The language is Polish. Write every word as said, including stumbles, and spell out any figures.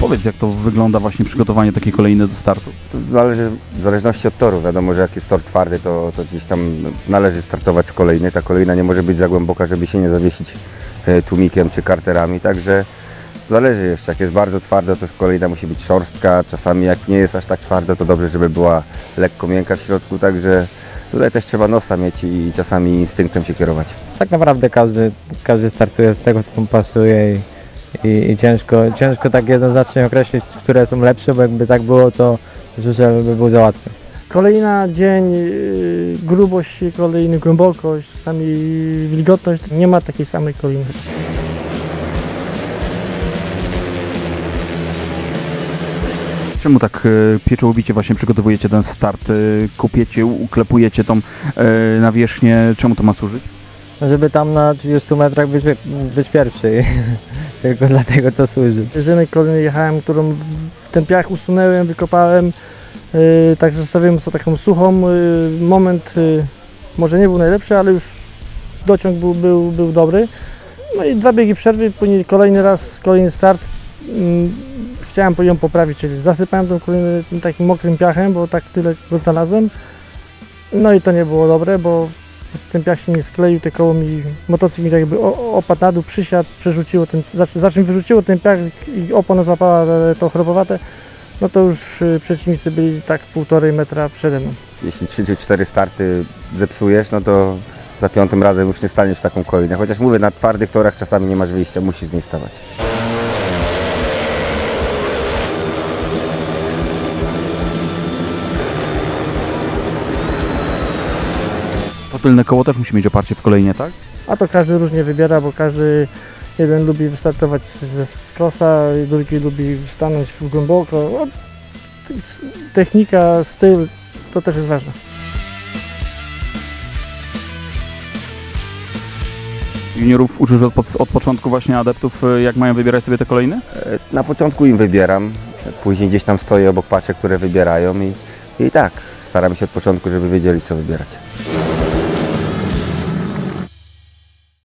Powiedz, jak to wygląda właśnie przygotowanie takiej kolejny do startu? To zależy w zależności od toru. Wiadomo, że jak jest tor twardy, to, to gdzieś tam należy startować z kolejny. Ta kolejna nie może być za głęboka, żeby się nie zawiesić tłumikiem czy karterami, także zależy jeszcze. Jak jest bardzo twardo, to kolejna musi być szorstka. Czasami jak nie jest aż tak twardo, to dobrze, żeby była lekko miękka w środku, także tutaj też trzeba nosa mieć i czasami instynktem się kierować. Tak naprawdę każdy, każdy startuje z tego, co mu pasuje i, i, i ciężko, ciężko tak jednoznacznie określić, które są lepsze, bo jakby tak było, to żużel by był za łatwy. Kolejna dzień, grubość kolejny, głębokość, czasami wilgotność, nie ma takiej samej kolejny. Czemu tak pieczołowicie właśnie przygotowujecie ten start? Kupiecie, uklepujecie tą nawierzchnię, czemu to ma służyć? Żeby tam na trzydziestu metrach być, być pierwszy, tylko dlatego to służy. Z jednej kolejny jechałem, którą w ten piach usunąłem, wykopałem, yy, także zostawiłem sobie taką suchą. Yy, moment yy, może nie był najlepszy, ale już dociąg był, był, był dobry. No i dwa biegi przerwy, później kolejny raz, kolejny start. Yy, chciałem ją poprawić, czyli zasypałem tą kolejny tym takim mokrym piachem, bo tak tyle go znalazłem. No i to nie było dobre, bo ten piach się nie skleił, te koło mi, motocykl mi jakby opadł na dół, przysiadł, przerzuciło ten, za czym wyrzuciło ten piach i opona złapała to chropowate, no to już przeciwnicy byli tak półtorej metra przede mną. Jeśli trzy czy cztery starty zepsujesz, no to za piątym razem już nie staniesz w taką kolejkę. Chociaż mówię, na twardych torach czasami nie masz wyjścia, musisz z niej stawać. To tylne koło też musi mieć oparcie w kolejnie, tak? A to każdy różnie wybiera, bo każdy jeden lubi wystartować ze skosa, drugi lubi stanąć głęboko. No, technika, styl, to też jest ważne. Juniorów uczysz od, od początku właśnie adeptów, jak mają wybierać sobie te kolejny? Na początku im wybieram, później gdzieś tam stoję obok paczek, które wybierają i, i tak, staram się od początku, żeby wiedzieli, co wybierać.